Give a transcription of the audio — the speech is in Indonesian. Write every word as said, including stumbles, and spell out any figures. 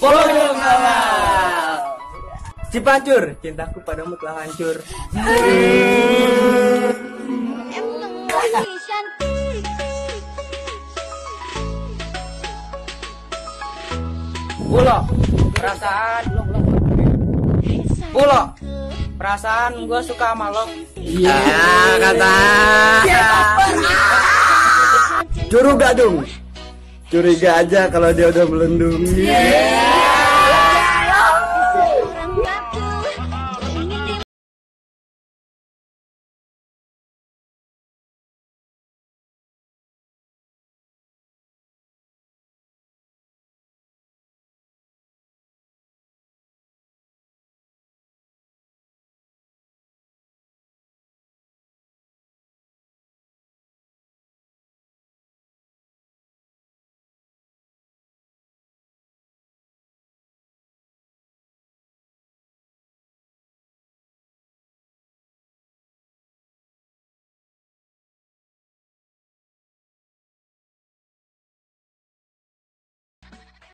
Pojok awal. Cipancur, cintaku padamu telah hancur. Pulo, perasaan Pulo, perasaan gue suka sama lo. Iya kata. Curu gadung. Curiga aja kalau dia udah melendung. Yeah.